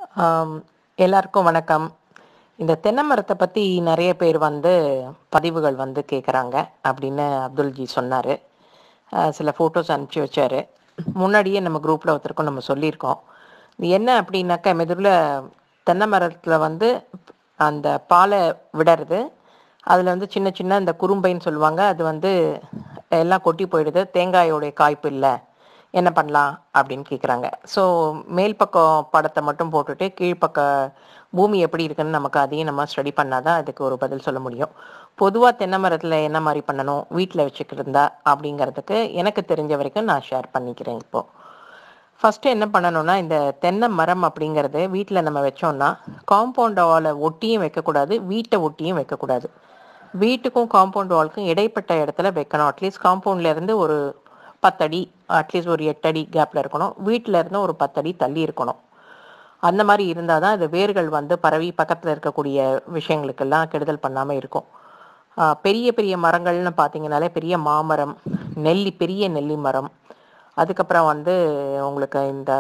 ஆம், எல்லாருக்கும் வணக்கம். இந்த தென்னை மரத்தை பற்றி நிறைய பேர் பதிவுகள் கேட்குறாங்க அப்படின்னு அப்துல்ஜி சொன்னார். சில ஃபோட்டோஸ் அனுப்பிச்சி வச்சார். முன்னாடியே நம்ம குரூப்பில் ஒருத்தருக்கும் நம்ம சொல்லியிருக்கோம். இது என்ன அப்படின்னாக்கா, மெதுவில் தென்னை மரத்தில் அந்த பாலை விடறது. அதில் சின்ன சின்ன இந்த குறும்பைன்னு சொல்லுவாங்க, அது எல்லாம் கொட்டி போயிடுது. தேங்காயோடைய காய்ப்பு இல்லை, என்ன பண்ணலாம் அப்படின்னு கேட்குறாங்க. ஸோ மேல் பக்கம் படத்தை மட்டும் போட்டுட்டு கீழ்ப்பக்க பூமி எப்படி இருக்குன்னு நமக்கு அதையும் நம்ம ஸ்டடி பண்ணாதான் அதுக்கு ஒரு பதில் சொல்ல முடியும். பொதுவாக தென்னை மரத்தில் என்ன மாதிரி பண்ணணும் வீட்டில் வச்சுக்கிருந்தா அப்படிங்கிறதுக்கு எனக்கு தெரிஞ்ச வரைக்கும் நான் ஷேர் பண்ணிக்கிறேன். இப்போது ஃபஸ்ட்டு என்ன பண்ணணும்னா, இந்த தென்னை மரம் அப்படிங்கிறது வீட்டில் நம்ம வச்சோம்னா காம்பவுண்ட் வாலை ஒட்டியும் வைக்கக்கூடாது, வீட்டை ஒட்டியும் வைக்கக்கூடாது. வீட்டுக்கும் காம்பவுண்ட் வால்க்கும் இடைப்பட்ட இடத்துல வைக்கணும். அட்லீஸ்ட் காம்பவுண்ட்லேருந்து ஒரு 10 அடி, அட்லீஸ்ட் ஒரு 8 அடி கேப்பில் இருக்கணும். வீட்டில் இருந்து ஒரு 10 அடி தள்ளி இருக்கணும். அந்த மாதிரி இருந்தால் தான் அது வேர்கள் பரவி பக்கத்தில் இருக்கக்கூடிய விஷயங்களுக்கெல்லாம் கெடுதல் பண்ணாமல் இருக்கும். பெரிய பெரிய மரங்கள்னு பார்த்தீங்கனாலே பெரிய மாமரம், பெரிய நெல்லி மரம், அதுக்கப்புறம் உங்களுக்கு இந்த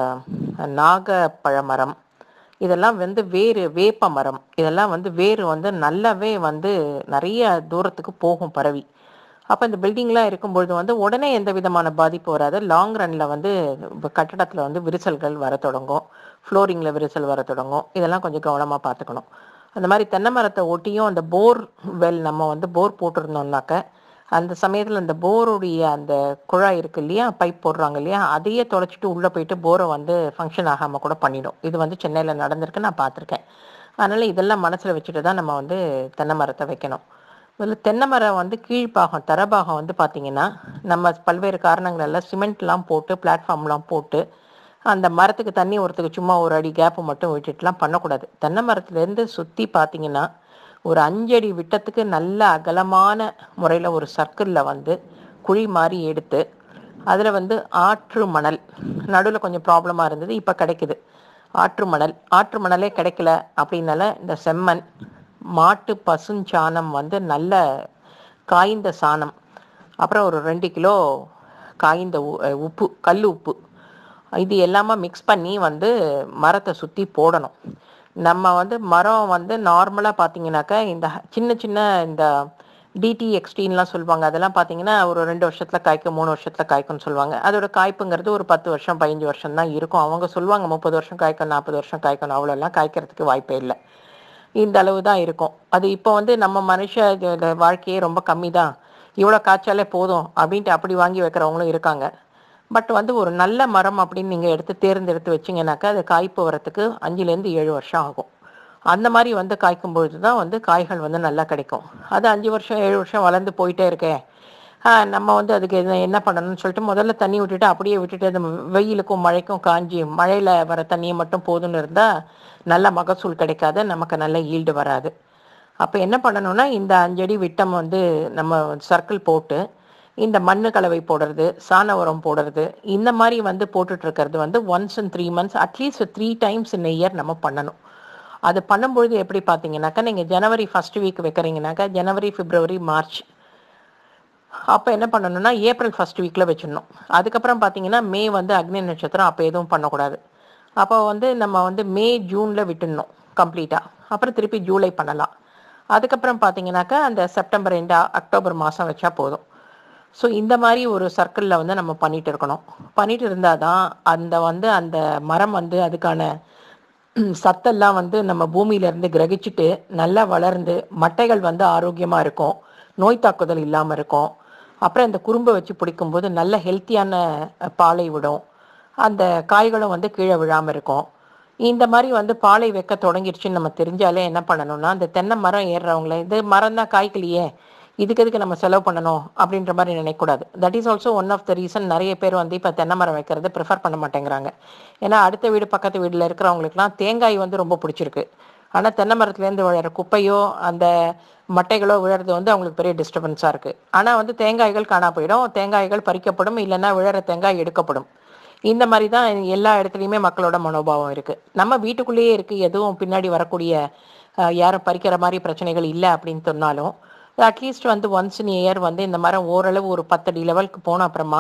நாகப்பழ மரம், இதெல்லாம் வேப்ப மரம், இதெல்லாம் வேறு நல்லாவே நிறைய தூரத்துக்கு போகும் பரவி. அப்போ இந்த பில்டிங்லாம் இருக்கும்பொழுது உடனே எந்த விதமான பாதிப்பு வராது. லாங் ரன்னில் கட்டடத்தில் விரிசல்கள் வர தொடங்கும், ஃப்ளோரிங்கில் விரிசல் வர தொடங்கும். இதெல்லாம் கொஞ்சம் கவனமாக பார்த்துக்கணும். அந்த மாதிரி தென்னை மரத்தை ஒட்டியும் அந்த போர் வெல் நம்ம போர் போட்டிருந்தோம்னாக்க, அந்த சமயத்தில் அந்த போருடைய அந்த குழாய் இருக்கு இல்லையா, பைப் போடுறாங்க இல்லையா, அதையே தொலைச்சிட்டு உள்ளே போயிட்டு போரை ஃபங்க்ஷன் ஆகாமல் கூட பண்ணிடும். இது சென்னையில் நடந்திருக்கு, நான் பார்த்துருக்கேன். அதனால் இதெல்லாம் மனசில் வச்சுட்டு தான் நம்ம தென்னை மரத்தை வைக்கணும். இதில் தென்னை மரம் கீழ்ப்பாகம் தரபாகம் பார்த்தீங்கன்னா, நம்ம பல்வேறு காரணங்களெல்லாம் சிமெண்ட்லாம் போட்டு பிளாட்ஃபார்ம்லாம் போட்டு அந்த மரத்துக்கு தண்ணி ஒருத்துக்கு சும்மா ஒரு அடி கேப்பு மட்டும் விட்டுட்டுலாம் பண்ணக்கூடாது. தென்னை மரத்துலேருந்து சுற்றி பார்த்தீங்கன்னா ஒரு 5 அடி விட்டத்துக்கு நல்ல அகலமான முறையில் ஒரு சர்க்கிளில் குழி மாதிரி எடுத்து அதில் ஆற்று மணல், நடுவில் கொஞ்சம் ப்ராப்ளமாக இருந்தது, இப்போ கிடைக்குது. ஆற்று மணலே கிடைக்கல அப்படின்னால இந்த செம்மண், மாட்டு பசுஞ்சாணம் நல்ல காய்ந்த சாணம், அப்புறம் ஒரு 2 கிலோ காய்ந்த உப்பு, கல் உப்பு, இது எல்லாமே மிக்ஸ் பண்ணி மரத்தை சுற்றி போடணும். நம்ம மரம் நார்மலாக பார்த்தீங்கன்னாக்கா இந்த சின்ன சின்ன இந்த டிடிஎக்ஸ்டின்லாம் சொல்லுவாங்க, அதெல்லாம் பார்த்தீங்கன்னா ஒரு 2 வருஷத்தில் காய்க்கும், 3 வருஷத்தில் காய்க்கும்னு சொல்லுவாங்க. அதோட காய்ப்புங்கிறது ஒரு 10 வருஷம் 15 வருஷம் தான் இருக்கும். அவங்க சொல்லுவாங்க 30 வருஷம் காய்க்கும், 40 வருஷம் காய்க்கணும். அவ்வளோலாம் காய்க்கிறதுக்கு வாய்ப்பே இல்லை. இந்த அளவு தான் இருக்கும். அது இப்போ நம்ம மனுஷ வாழ்க்கையே ரொம்ப கம்மி தான், இவ்வளோ காய்ச்சாலே போதும் அப்படின்ட்டு அப்படி வாங்கி வைக்கிறவங்களும் இருக்காங்க. பட் ஒரு நல்ல மரம் அப்படின்னு நீங்கள் தேர்ந்தெடுத்து வச்சிங்கனாக்கா அது காய்ப்பு வரத்துக்கு 5லேருந்து 7 வருஷம் ஆகும். அந்த மாதிரி காய்க்கும் பொழுது தான் காய்கள் நல்லா கிடைக்கும். அது 5 வருஷம் 7 வருஷம் வளர்ந்து போயிட்டே இருக்கேன். நம்ம அதுக்கு என்ன பண்ணணும்னு சொல்லிட்டு முதல்ல தண்ணி விட்டுட்டு அப்படியே விட்டுட்டு அது வெயிலுக்கும் மழைக்கும் காஞ்சி மழையில் வர தண்ணியை மட்டும் போதுன்னு இருந்தால் நல்ல மகசூல் கிடைக்காது, நமக்கு நல்ல ஈல்டு வராது. அப்போ என்ன பண்ணணும்னா, இந்த 5 அடி விட்டம் நம்ம சர்க்கிள் போட்டு இந்த மண்ணு கலவை போடுறது, சாண உரம் போடுறது, இந்த மாதிரி போட்டுட்டு இருக்கிறது once in 3 months, at least 3 times in a year நம்ம பண்ணணும். அது பண்ணும்பொழுது எப்படி பார்த்தீங்கன்னாக்கா, நீங்கள் ஜனவரி 1st வீக் வைக்கிறீங்கனாக்கா ஜனவரி, பிப்ரவரி, மார்ச், அப்போ என்ன பண்ணணும்னா ஏப்ரல் 1st வீக்கில் வச்சிடணும். அதுக்கப்புறம் பார்த்தீங்கன்னா மே அக்னி நட்சத்திரம், அப்போ எதுவும் பண்ணக்கூடாது. அப்போ நம்ம மே ஜூனில் விட்டுடணும் கம்ப்ளீட்டாக. அப்புறம் திருப்பி ஜூலை பண்ணலாம். அதுக்கப்புறம் பார்த்தீங்கன்னாக்கா அந்த செப்டம்பர் எண்ட் அக்டோபர் மாதம் வச்சா போதும். ஸோ இந்த மாதிரி ஒரு சர்க்கிளில் நம்ம பண்ணிட்டு இருக்கணும். பண்ணிட்டு இருந்தால் தான் அந்த மரம் அதுக்கான சத்தெல்லாம் நம்ம பூமியிலேருந்து கிரகிச்சிட்டு நல்லா வளர்ந்து மட்டைகள் ஆரோக்கியமாக இருக்கும், நோய் தாக்குதல் இல்லாமல் இருக்கும். அப்புறம் இந்த குறும்பை வச்சு பிடிக்கும்போது நல்ல ஹெல்த்தியான பாலை விடும், அந்த காய்களும் கீழே விழாமல் இருக்கும். இந்த மாதிரி பாலை வைக்க தொடங்கிடுச்சுன்னு நம்ம தெரிஞ்சாலே என்ன பண்ணணும்னா, அந்த தென்னை மரம் ஏறுறவங்கள இது மரம் தான் காய்க்கலையே, இதுக்கு எதுக்கு நம்ம செலவு பண்ணணும் அப்படின்ற மாதிரி நினைக்கக்கூடாது. That is also one of the reason நிறைய பேர் இப்போ தென்னை மரம் வைக்கிறது ப்ரிஃபர் பண்ண மாட்டேங்கிறாங்க. ஏன்னா அடுத்த வீடு பக்கத்து வீட்டில் இருக்கிறவங்களுக்குலாம் தேங்காய் ரொம்ப பிடிச்சிருக்கு. ஆனால் தென்னை மரத்துலேருந்து விழுற குப்பையோ அந்த மட்டைகளோ விழுறது அவங்களுக்கு பெரிய டிஸ்டர்பன்ஸாக இருக்குது. ஆனால் தேங்காய்கள் காணா போயிடும், தேங்காய்கள் பறிக்கப்படும், இல்லைன்னா விழுற தேங்காய் எடுக்கப்படும். இந்த மாதிரி தான் எல்லா இடத்துலையுமே மக்களோட மனோபாவம் இருக்குது. நம்ம வீட்டுக்குள்ளேயே இருக்குது, எதுவும் பின்னாடி வரக்கூடிய யாரும் பறிக்கிற மாதிரி பிரச்சனைகள் இல்லை அப்படின்னு சொன்னாலும், அட்லீஸ்ட் ஒன்ஸ் இன் இயர் இந்த மரம் ஓரளவு ஒரு 10 அடி லெவலுக்கு போன அப்புறமா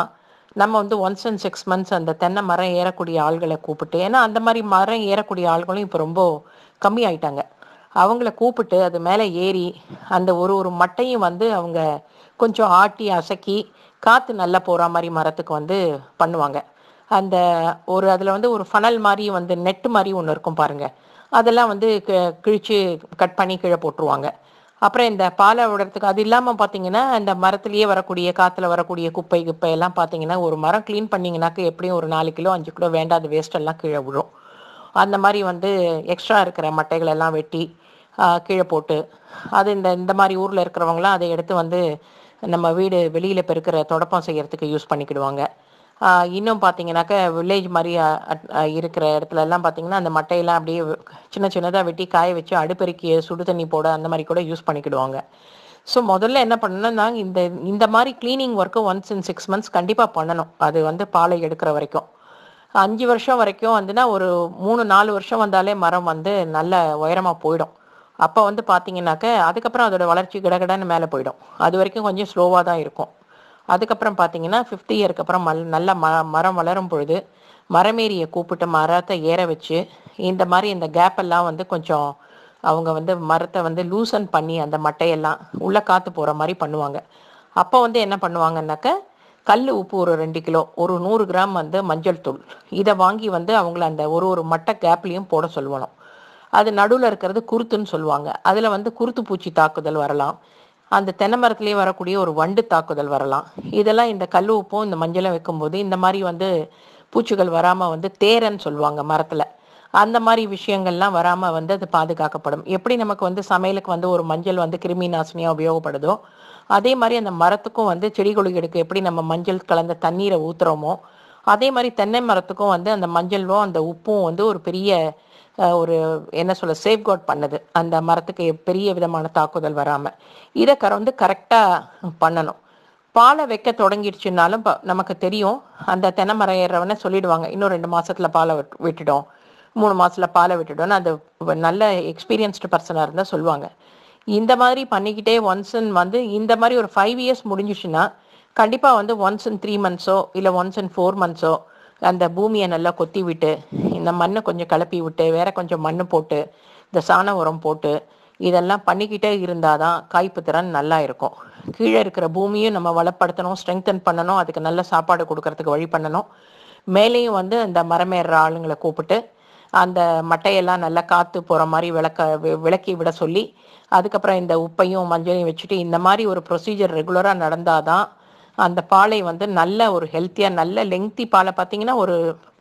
நம்ம வந்து ஒன்ஸ் அண்ட் 6 months அந்த தென்னை மரம் ஏறக்கூடிய ஆள்களை கூப்பிட்டு, ஏன்னா அந்த மாதிரி மரம் ஏறக்கூடிய ஆள்களும் இப்போ ரொம்ப கம்மி ஆயிட்டாங்க. அவங்கள கூப்பிட்டு அது மேலே ஏறி அந்த ஒரு ஒரு மட்டையும் வந்து அவங்க கொஞ்சம் ஆட்டி அசக்கி காற்று நல்லா போகிற மாதிரி மரத்துக்கு வந்து பண்ணுவாங்க. அந்த ஒரு அதில் வந்து ஒரு ஃபனல் மாதிரி வந்து நெட்டு மாதிரி ஒன்று இருக்கும் பாருங்க, அதெல்லாம் வந்து கிழிச்சு கட் பண்ணி கீழே போட்டுருவாங்க. அப்புறம் இந்த பாலை விடுறதுக்கு அது இல்லாமல் பார்த்தீங்கன்னா, இந்த மரத்துலேயே வரக்கூடிய காற்றுல வரக்கூடிய குப்பை குப்பை எல்லாம் பார்த்தீங்கன்னா, ஒரு மரம் க்ளீன் பண்ணிங்கனாக்க எப்படியும் ஒரு 4 கிலோ 5 கிலோ வேண்டாத வேஸ்ட் எல்லாம் கீழே விழும். அந்த மாதிரி வந்து எக்ஸ்ட்ரா இருக்கிற மட்டைகள் எல்லாம் வெட்டி கீழே போட்டு, அது இந்த இந்த மாதிரி ஊரில் இருக்கிறவங்களாம் அதை எடுத்து வந்து நம்ம வீடு வெளியில் பெருக்கிற தொடப்பம் செய்யறதுக்கு யூஸ் பண்ணிக்கிடுவாங்க. இன்னும் பார்த்தீங்கன்னாக்க வில்லேஜ் மாதிரி இருக்கிற இடத்துல எல்லாம் பார்த்தீங்கன்னா, அந்த மட்டையெல்லாம் அப்படியே சின்ன சின்னதாக வெட்டி காய வச்சு அடுப்பெருக்கி சுடு தண்ணி போட அந்த மாதிரி கூட யூஸ் பண்ணிக்கிடுவாங்க. ஸோ முதல்ல என்ன பண்ணணும்னா, இந்த இந்த மாதிரி cleaning work once in 6 months கண்டிப்பாக பண்ணணும். அது வந்து பாலை எடுக்கிற வரைக்கும் 5 வருஷம் வரைக்கும் வந்துன்னா ஒரு 3-4 வருஷம் வந்தாலே மரம் வந்து நல்ல உயரமாக போயிடும். அப்போ வந்து பார்த்தீங்கன்னாக்க அதுக்கப்புறம் அதோட வளர்ச்சி கிடகடன்னு மேலே போயிடும். அது வரைக்கும் கொஞ்சம் ஸ்லோவாக தான் இருக்கும். அதுக்கப்புறம் பார்த்தீங்கன்னா 5th இயருக்கு அப்புறம் நல்ல மரம் வளரும் பொழுது மரமேரியை கூப்பிட்டு மரத்தை ஏற வச்சு இந்த மாதிரி இந்த கேப் எல்லாம் வந்து கொஞ்சம் அவங்க வந்து மரத்தை வந்து லூசன் பண்ணி அந்த மட்டையெல்லாம் உள்ள காற்று போகிற மாதிரி பண்ணுவாங்க. அப்போ வந்து என்ன பண்ணுவாங்கன்னாக்க கல் உப்பு ஒரு 2 கிலோ, ஒரு 100 கிராம் வந்து மஞ்சள் தூள், இதை வாங்கி வந்து அவங்கள அந்த ஒரு ஒரு மட்டை கேப்லேயும் போட சொல்லுவோம். அது நடுவில் இருக்கிறது குருத்துன்னு சொல்லுவாங்க. அதில் வந்து குருத்து பூச்சி தாக்குதல் வரலாம். அந்த தென்னை மரத்துலேயே வரக்கூடிய ஒரு வண்டு தாக்குதல் வரலாம். இதெல்லாம் இந்த கல் உப்பும் இந்த மஞ்சளும் வைக்கும்போது இந்த மாதிரி வந்து பூச்சிகள் வராமல் வந்து தேரன்னு சொல்லுவாங்க மரத்தில், அந்த மாதிரி விஷயங்கள்லாம் வராமல் வந்து அது பாதுகாக்கப்படும். எப்படி நமக்கு வந்து சமையலுக்கு வந்து ஒரு மஞ்சள் வந்து கிருமி நாசினியாக உபயோகப்படுதோ, அதே மாதிரி அந்த மரத்துக்கும் வந்து செடி கொடிகளுக்கு எப்படி நம்ம மஞ்சள் கலந்த தண்ணீரை ஊற்றுறோமோ, அதே மாதிரி தென்னை மரத்துக்கும் வந்து அந்த மஞ்சளும் அந்த உப்பும் வந்து ஒரு பெரிய ஒரு என்ன சொல்ல சேஃப்கார்ட் பண்ணுது அந்த மரத்துக்கு பெரிய விதமான தாக்குதல் வராமல். இதை வந்து கரெக்டாக பண்ணணும். பாலை வைக்க தொடங்கிடுச்சுனாலும் நமக்கு தெரியும், அந்த தென்னை மரம் ஏறவன சொல்லிடுவாங்க, இன்னும் 2 மாசத்துல பாலை விட்டுடும், 3 மாசத்துல பாலை விட்டுடும். அது நல்ல எக்ஸ்பீரியன்ஸ்டு பர்சனாக இருந்தால் சொல்லுவாங்க. இந்த மாதிரி பண்ணிக்கிட்டே ஒன்ஸ் வந்து இந்த மாதிரி ஒரு 5 years முடிஞ்சிச்சுன்னா கண்டிப்பாக வந்து ஒன்ஸ் இன் 3 months இல்லை ஒன்ஸ் இன் 4 months அந்த பூமியை நல்லா கொத்தி விட்டு இந்த மண்ணை கொஞ்சம் கிளப்பி விட்டு வேற கொஞ்சம் மண் போட்டு இந்த சாண உரம் போட்டு இதெல்லாம் பண்ணிக்கிட்டே இருந்தால் தான் காய்ப்பு திறன் நல்லா இருக்கும். கீழே இருக்கிற பூமியும் நம்ம வளப்படுத்தணும், ஸ்ட்ரெங்தன் பண்ணணும், அதுக்கு நல்ல சாப்பாடு கொடுக்கறதுக்கு வழி பண்ணணும். மேலேயும் வந்து இந்த மரமேற ஆளுங்களை கூப்பிட்டு அந்த மட்டையெல்லாம் நல்லா காற்று போகிற மாதிரி விளக்கி விட சொல்லி, அதுக்கப்புறம் இந்த உப்பையும் மஞ்சளையும் வச்சுட்டு இந்த மாதிரி ஒரு ப்ரொசீஜர் ரெகுலராக நடந்தாதான் அந்த பாலை வந்து நல்ல ஒரு ஹெல்த்தியாக நல்ல லெங்க்தி பாலை பார்த்தீங்கன்னா ஒரு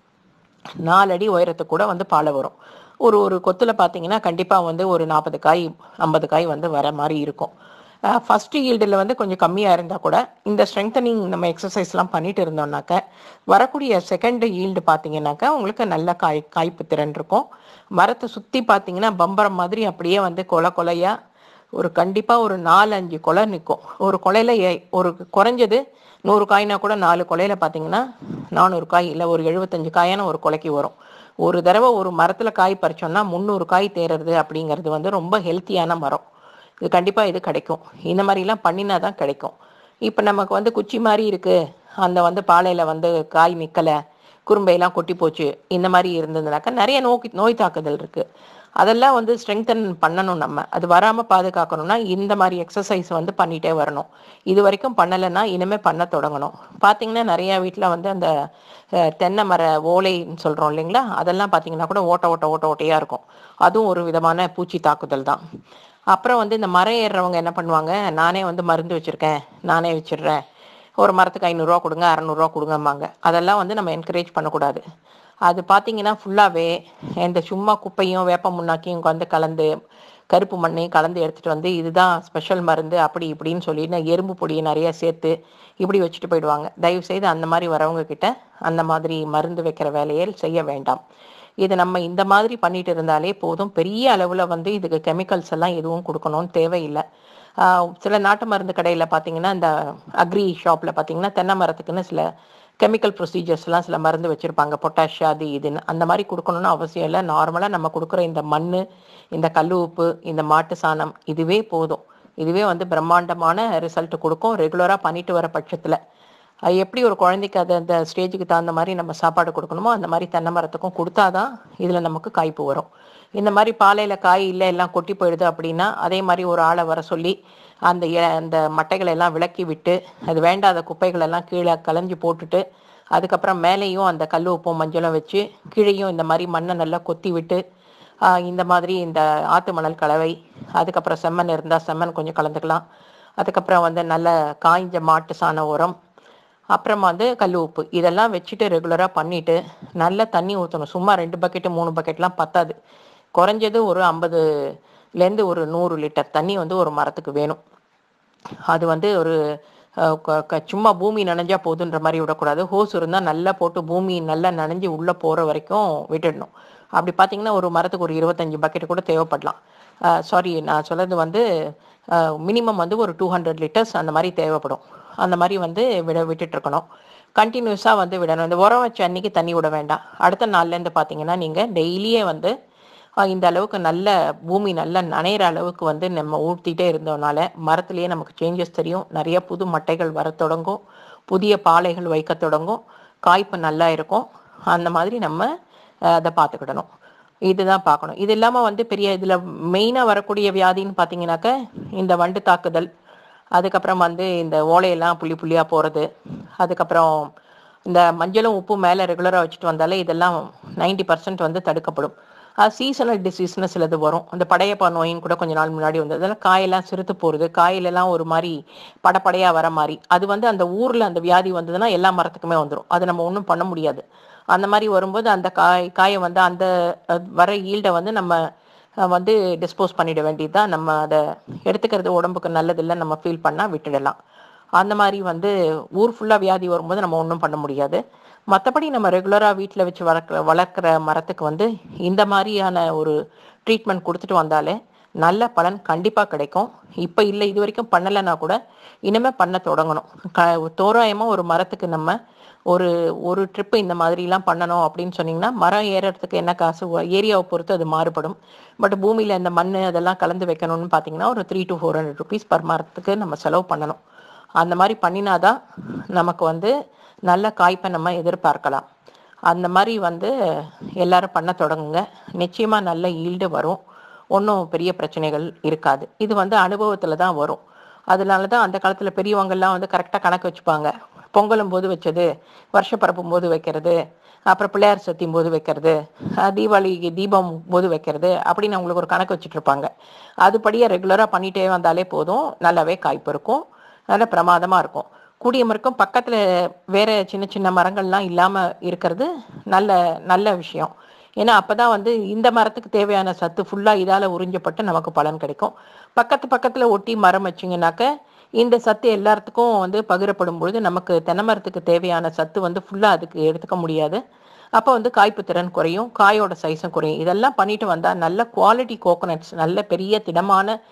4 அடி உயரத்துக்கு கூட வந்து பாலை வரும். ஒரு ஒரு கொத்தில் பார்த்தீங்கன்னா கண்டிப்பாக வந்து ஒரு 40 காய் 50 காய் வந்து வர மாதிரி இருக்கும். ஃபர்ஸ்ட் ஈல்டில் வந்து கொஞ்சம் கம்மியாக இருந்தால் கூட இந்த ஸ்ட்ரெங்தனிங் நம்ம எக்ஸசைஸ்லாம் பண்ணிட்டு இருந்தோம்னாக்க வரக்கூடிய செகண்ட் ஈல்டு பார்த்தீங்கன்னாக்கா உங்களுக்கு நல்ல காய்ப்பு திறன் இருக்கும். மரத்தை சுற்றி பார்த்தீங்கன்னா பம்பரம் மாதிரி அப்படியே வந்து கொலையாக ஒரு கண்டிப்பாக ஒரு 4-5 கொலை நிற்கும். ஒரு கொலையில் ஒரு குறைஞ்சது 100 காய்னா கூட 4 கொலையில் பார்த்தீங்கன்னா 400 காய் இல்லை ஒரு 75 காயான ஒரு கொலைக்கு வரும். ஒரு தடவை ஒரு மரத்தில் காய் பறிச்சோம்னா 300 காய் தேர்றது அப்படிங்கிறது வந்து ரொம்ப ஹெல்த்தியான மரம். இது கண்டிப்பாக இது கிடைக்கும். இந்த மாதிரிலாம் பண்ணினா தான் கிடைக்கும். இப்போ நமக்கு வந்து குச்சி மாதிரி இருக்குது, அந்த வந்து பாலையில் வந்து காய் நிற்கலை, குறும்பையெல்லாம் கொட்டி போச்சு, இந்த மாதிரி இருந்ததுனாக்கா நிறைய நோய் தாக்குதல் இருக்குது. அதெல்லாம் வந்து ஸ்ட்ரெங்தன் பண்ணணும். நம்ம அது வராமல் பாதுகாக்கணும்னா இந்த மாதிரி எக்ஸசைஸ் வந்து பண்ணிகிட்டே வரணும். இது வரைக்கும் பண்ணலைன்னா இனிமேல் பண்ண தொடங்கணும். பார்த்தீங்கன்னா நிறையா வீட்டில் வந்து அந்த தென்னை மர ஓலைன்னு சொல்கிறோம் இல்லைங்களா, அதெல்லாம் பார்த்தீங்கன்னா கூட ஓட்டையாக இருக்கும். அதுவும் ஒரு விதமான பூச்சி தாக்குதல் தான். அப்புறம் வந்து இந்த மரம் ஏறுறவங்க என்ன பண்ணுவாங்க, நானே வந்து மருந்து வச்சுருக்கேன், நானே வச்சிடுறேன், ஒரு மரத்துக்கு 500 ரூபா கொடுங்க 600 ரூபா கொடுங்கம்பாங்க. அதெல்லாம் வந்து நம்ம என்கரேஜ் பண்ணக்கூடாது. அது பார்த்தீங்கன்னா ஃபுல்லாகவே இந்த சும்மா குப்பையும் வேப்ப முன்னாக்கியும் வந்து கலந்து கருப்பு மண்ணையும் கலந்து எடுத்துகிட்டு வந்து இதுதான் ஸ்பெஷல் மருந்து அப்படி இப்படின்னு சொல்லி எறும்பு பொடியை நிறைய சேர்த்து இப்படி வச்சுட்டு போயிடுவாங்க. தயவுசெய்து அந்த மாதிரி வரவங்க கிட்ட அந்த மாதிரி மருந்து வைக்கிற வேலையை செய்ய வேண்டாம். இது நம்ம இந்த மாதிரி பண்ணிட்டு இருந்தாலே போதும். பெரிய அளவில் வந்து இதுக்கு கெமிக்கல்ஸ் எல்லாம் எதுவும் கொடுக்கணும்னு தேவையில்லை. சில நாட்டு மருந்து கடையில் பார்த்தீங்கன்னா இந்த அக்ரி ஷாப்பில் பார்த்தீங்கன்னா தென்னை மரத்துக்குன்னு சில கெமிக்கல் ப்ரொசீஜர்ஸ்லாம் சில மருந்து வச்சுருப்பாங்க, பொட்டாஷியம் அது இதுன்னு. அந்த மாதிரி கொடுக்கணும்னு அவசியம் இல்லை. நார்மலாக நம்ம கொடுக்குற இந்த மண், இந்த கல் உப்பு, இந்த மாட்டு சாணம் இதுவே போதும். இதுவே வந்து பிரம்மாண்டமான ரிசல்ட் கொடுக்கும் ரெகுலராக பண்ணிட்டு வர பட்சத்தில். எப்படி ஒரு குழந்தைக்கு அது அந்த ஸ்டேஜுக்கு தகுந்த மாதிரி நம்ம சாப்பாடு கொடுக்கணுமோ அந்த மாதிரி தென்னை மரத்துக்கும் கொடுத்தாதான் இதில் நமக்கு காய்ப்பு வரும். இந்த மாதிரி பாலையில் காய் இல்லை எல்லாம் கொட்டி போயிடுது அப்படின்னா அதே மாதிரி ஒரு ஆளை வர சொல்லி அந்த மட்டைகளை எல்லாம் விலக்கி விட்டு அது வேண்டாத குப்பைகள் எல்லாம் கீழே களைஞ்சி போட்டுட்டு அதுக்கப்புறம் மேலேயும் அந்த கல் உப்பும் மஞ்சளும் வச்சு கீழேயும் இந்த மாதிரி மண்ணை நல்லா கொத்தி விட்டு இந்த மாதிரி இந்த ஆற்று மணல் கலவை, அதுக்கப்புறம் செம்மண் இருந்தால் செம்மண் கொஞ்சம் கலந்துக்கலாம், அதுக்கப்புறம் நல்ல காய்ஞ்ச மாட்டு சாண உரம், அப்புறமா கல் உப்பு இதெல்லாம் வச்சுட்டு ரெகுலராக பண்ணிவிட்டு நல்ல தண்ணி ஊற்றணும். சும்மா 2 பக்கெட்டு 3 பக்கெட்லாம் பத்தாது. குறைஞ்சது ஒரு 50லேருந்து ஒரு 100 லிட்டர் தண்ணி ஒரு மரத்துக்கு வேணும். அது ஒரு சும்மா பூமி நனைஞ்சா போதுன்ற மாதிரி விடக்கூடாது. ஹோஸ் இருந்தால் நல்லா போட்டு பூமி நல்லா நனைஞ்சு உள்ளே போகிற வரைக்கும் விட்டுடணும். அப்படி பார்த்தீங்கன்னா ஒரு மரத்துக்கு ஒரு 25 பக்கெட் கூட தேவைப்படலாம். சாரி, நான் சொல்கிறது மினிமம் ஒரு 200 லிட்டர்ஸ் அந்த மாதிரி தேவைப்படும். அந்த மாதிரி விட்டுட்ருக்கணும். கண்டினியூஸாக விடணும். இந்த உரம் வச்ச அன்னைக்கு தண்ணி விட வேண்டாம். அடுத்த நாள்லேருந்து பார்த்தீங்கன்னா நீங்கள் டெய்லியே இந்த அளவுக்கு நல்ல பூமி நல்லா நனைகிற அளவுக்கு நம்ம ஊற்றிட்டே இருந்தோம்னால மரத்துலேயே நமக்கு சேஞ்சஸ் தெரியும். நிறைய புது மட்டைகள் வர தொடங்கும், புதிய பாலைகள் வைக்க தொடங்கும், காய்ப்பு நல்லா இருக்கும். அந்த மாதிரி நம்ம அதை பார்த்துக்கிடணும். இதுதான் பார்க்கணும். இது இல்லாமல் பெரிய இதில் மெயினாக வரக்கூடிய வியாதின்னு பார்த்தீங்கன்னாக்க இந்த வண்டு தாக்குதல், அதுக்கப்புறம் இந்த ஓலையெல்லாம் புள்ளி புள்ளியாக போகிறது, அதுக்கப்புறம் இந்த மஞ்சளும் உப்பும் மேலே ரெகுலராக வச்சுட்டு வந்தாலே இதெல்லாம் 90% தடுக்கப்படும். சீசனல் டிசீஸ்னு சிலது வரும். அந்த படையப்பா நோயின்னு கூட கொஞ்ச நாள் முன்னாடி வந்தது. அதெல்லாம் காயெல்லாம் சிறுத்து போகிறது, காயிலெல்லாம் ஒரு மாதிரி படப்படையாக வர மாதிரி. அது அந்த ஊரில் அந்த வியாதி வந்ததுன்னா எல்லா மரத்துக்குமே வந்துடும். அது நம்ம ஒன்றும் பண்ண முடியாது. அந்த மாதிரி வரும்போது அந்த காயை அந்த வர ஈல்டை நம்ம டிஸ்போஸ் பண்ணிட வேண்டியது தான். நம்ம அதை எடுத்துக்கிறது உடம்புக்கு நல்லதில்லை நம்ம ஃபீல் பண்ணால் விட்டுடலாம். அந்த மாதிரி ஊர் ஃபுல்லாக வியாதி வரும்போது நம்ம ஒன்றும் பண்ண முடியாது. மற்றபடி நம்ம ரெகுலராக வீட்டில் வச்சு வளர்க்குற மரத்துக்கு இந்த மாதிரியான ஒரு ட்ரீட்மெண்ட் கொடுத்துட்டு வந்தாலே நல்ல பலன் கண்டிப்பாக கிடைக்கும். இப்போ இல்லை, இது வரைக்கும் பண்ணலைன்னா கூட இனிமேல் பண்ண தொடங்கணும். தோராயமாக ஒரு மரத்துக்கு நம்ம ஒரு ட்ரிப்பு இந்த மாதிரிலாம் பண்ணணும் அப்படின்னு சொன்னீங்கன்னா மரம் ஏறுறதுக்கு என்ன காசு, ஏரியாவை பொறுத்து அது மாறுபடும். பட் பூமியில் இந்த மண் அதெல்லாம் கலந்து வைக்கணும்னு பார்த்தீங்கன்னா ஒரு 300 to 400 rupees பர் மரத்துக்கு நம்ம செலவு பண்ணணும். அந்த மாதிரி பண்ணினாதான் நமக்கு நல்ல காய்ப்பை நம்ம எதிர்பார்க்கலாம். அந்த மாதிரி எல்லாரும் பண்ண தொடங்குங்க. நிச்சயமாக நல்ல ஈல்டு வரும். ஒன்றும் பெரிய பிரச்சனைகள் இருக்காது. இது அனுபவத்தில் தான் வரும். அதனால தான் அந்த காலத்தில் பெரியவங்கள்லாம் கரெக்டாக கணக்கு வச்சுப்பாங்க. பொங்கலும் போது வச்சது, வருஷப்பரப்பும் போது வைக்கிறது, அப்புறம் பிள்ளையார் சத்தியும் போது வைக்கிறது, தீபாவளிக்கு தீபம் போது வைக்கிறது அப்படின்னு அவங்களுக்கு ஒரு கணக்கு வச்சுட்டு இருப்பாங்க. அதுபடியே ரெகுலராக பண்ணிகிட்டே வந்தாலே போதும், நல்லாவே காய்ப்பு இருக்கும், நல்ல பிரமாதமாக இருக்கும். கூடிய மரக்கும் பக்கத்தில் வேற சின்ன சின்ன மரங்கள்லாம் இல்லாமல் இருக்கிறது நல்ல நல்ல விஷயம். ஏன்னா அப்போ தான் இந்த மரத்துக்கு தேவையான சத்து ஃபுல்லாக இதால் உறிஞ்சப்பட்டு நமக்கு பலன் கிடைக்கும். பக்கத்தில் ஒட்டி மரம் வச்சிங்கனாக்க இந்த சத்து எல்லாத்துக்கும் பகிரப்படும் பொழுது நமக்கு தென்னை மரத்துக்கு தேவையான சத்து ஃபுல்லாக அதுக்கு எடுத்துக்க முடியாது. அப்போ காய்ப்பு திறன் குறையும், காயோட சைஸும் குறையும். இதெல்லாம் பண்ணிட்டு வந்தால் நல்ல குவாலிட்டி கோகோனட்ஸ், நல்ல பெரிய திடமான